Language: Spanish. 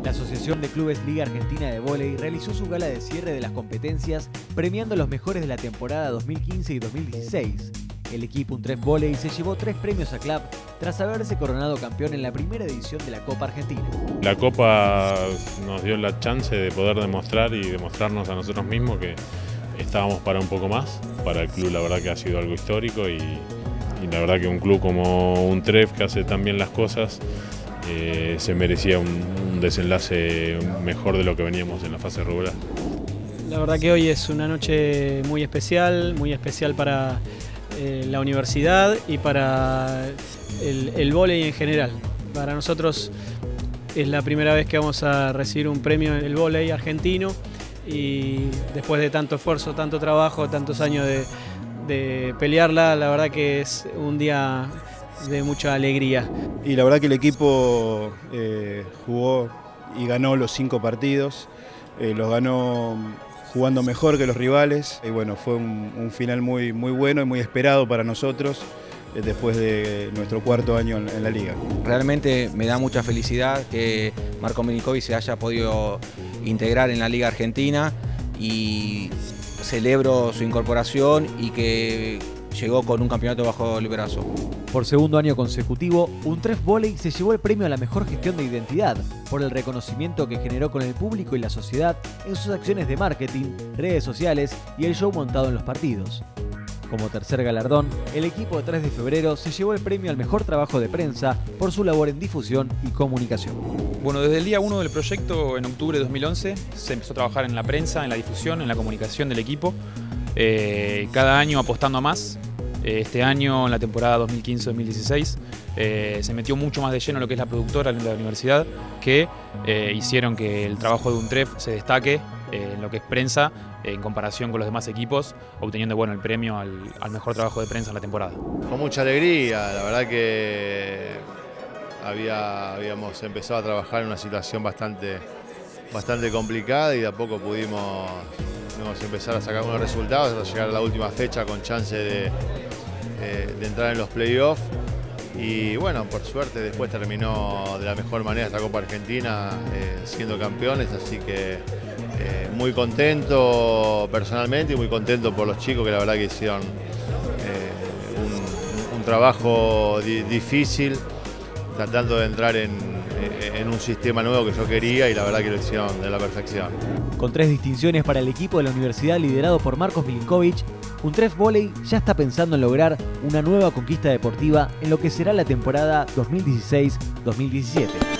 La Asociación de Clubes Liga Argentina de Vóley realizó su gala de cierre de las competencias premiando a los mejores de la temporada 2015 y 2016. El equipo Untref Vóley se llevó 3 premios a CLAP tras haberse coronado campeón en la primera edición de la Copa Argentina. La Copa nos dio la chance de poder demostrar y demostrarnos a nosotros mismos que estábamos para un poco más. Para el club la verdad que ha sido algo histórico y la verdad que un club como Untref, que hace tan bien las cosas, se merecía un desenlace mejor de lo que veníamos en la fase regular. La verdad que hoy es una noche muy especial para la universidad y para el vóley en general. Para nosotros es la primera vez que vamos a recibir un premio en el vóley argentino y después de tanto esfuerzo, tanto trabajo, tantos años de pelearla, la verdad que es un día de mucha alegría. Y la verdad que el equipo jugó y ganó los 5 partidos, los ganó jugando mejor que los rivales y bueno, fue un final muy bueno y muy esperado para nosotros después de nuestro 4º año en la liga. Realmente me da mucha felicidad que Marco Milinkovic se haya podido integrar en la Liga Argentina y celebro su incorporación y que llegó con un campeonato bajo el brazo. Por segundo año consecutivo, Untref Vóley se llevó el premio a la mejor gestión de identidad por el reconocimiento que generó con el público y la sociedad en sus acciones de marketing, redes sociales y el show montado en los partidos. Como tercer galardón, el equipo de 3 de febrero se llevó el premio al mejor trabajo de prensa por su labor en difusión y comunicación. Bueno, desde el día 1 del proyecto, en octubre de 2011, se empezó a trabajar en la prensa, en la difusión, en la comunicación del equipo, cada año apostando a más. Este año, en la temporada 2015-2016, se metió mucho más de lleno en lo que es la productora de la universidad, que hicieron que el trabajo de Untref se destaque en lo que es prensa en comparación con los demás equipos, obteniendo el premio al mejor trabajo de prensa en la temporada. Con mucha alegría, la verdad que habíamos empezado a trabajar en una situación bastante complicada y de a poco pudimos empezar a sacar unos resultados hasta llegar a la última fecha con chance de entrar en los playoffs y bueno, por suerte después terminó de la mejor manera esta Copa Argentina siendo campeones, así que muy contento personalmente y muy contento por los chicos que la verdad que hicieron un trabajo difícil tratando de entrar en un sistema nuevo que yo quería y la verdad que lo hicieron de la perfección. Con 3 distinciones para el equipo de la universidad liderado por Marcos Milinkovic, Untref Vóley ya está pensando en lograr una nueva conquista deportiva en lo que será la temporada 2016-2017.